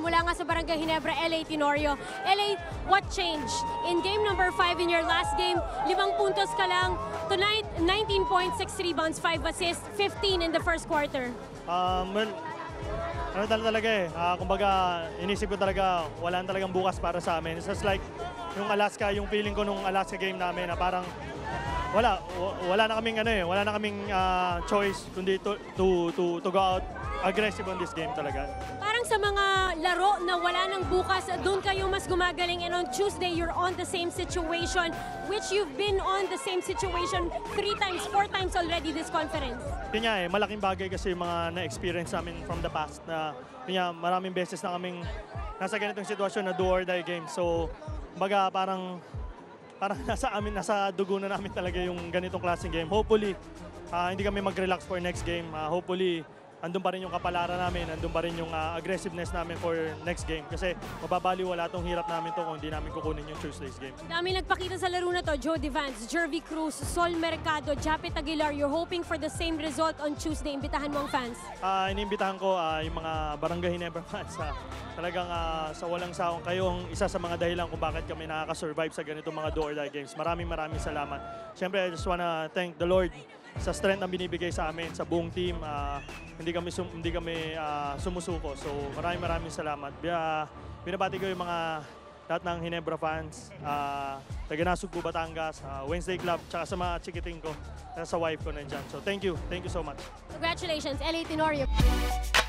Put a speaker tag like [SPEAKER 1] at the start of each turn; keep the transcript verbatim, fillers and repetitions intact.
[SPEAKER 1] Mula nga sa Barangay Ginebra, L A Tenorio. L A, what changed? In game number five, in your last game, limang puntos ka lang. Tonight, nineteen point six rebounds, five assists, fifteen in the first quarter.
[SPEAKER 2] Um, well, ano talaga, talaga eh. Uh, kumbaga, inisip ko talaga, wala talagang bukas para sa amin. It's just like, yung Alaska, yung feeling ko nung Alaska game namin na parang, wala, wala na kaming ano eh, wala na kaming uh, choice kundi to, to, to, to go out aggressive on this game talaga.
[SPEAKER 1] Parang sa mga laro na wala ng bukas, doon kayo mas gumagaling, and on Tuesday, you're on the same situation, which you've been on the same situation three times, four times already this conference.
[SPEAKER 2] Yun nga eh, malaking bagay kasi yung mga na-experience namin from the past na yun nga, maraming beses na kaming nasa ganitong sitwasyon na do or die game. So, baga parang parang nasa amin, nasa dugo na namin talaga yung ganitong klaseng game. Hopefully, uh, hindi kami mag-relax for next game. Uh, hopefully, andun pa rin yung kapalaran namin, andun pa rin yung uh, aggressiveness namin for next game. Kasi mababaliwala itong hirap namin to kung hindi namin kukunin yung Tuesday's game.
[SPEAKER 1] Dami nagpakita sa laro na to, Jody Vance, Jervy Cruz, Sol Mercado, Japet Aguilar. You're hoping for the same result on Tuesday. Imbitahan mo ang fans?
[SPEAKER 2] Uh, iniimbitahan ko uh, yung mga Barangay Ginebra fans. Uh, talagang uh, sa walang sawang kayo ang isa sa mga dahilan kung bakit kami nakaka-survive sa ganitong mga do or die games. Maraming maraming salamat. Siyempre, I just wanna thank the Lord sa strength na binibigay sa amin, sa buong team. Uh, hindi kami sum, hindi kami uh, sumusuko. So maraming maraming salamat. Uh, binabati ko yung mga lahat ng Ginebra fans, uh, taga Nasugbu, Batangas, uh, Wednesday Club, tsaka sa mga chikiting ko, sa wife ko nandyan. So thank you. Thank you so much.
[SPEAKER 1] Congratulations, L A Tenorio.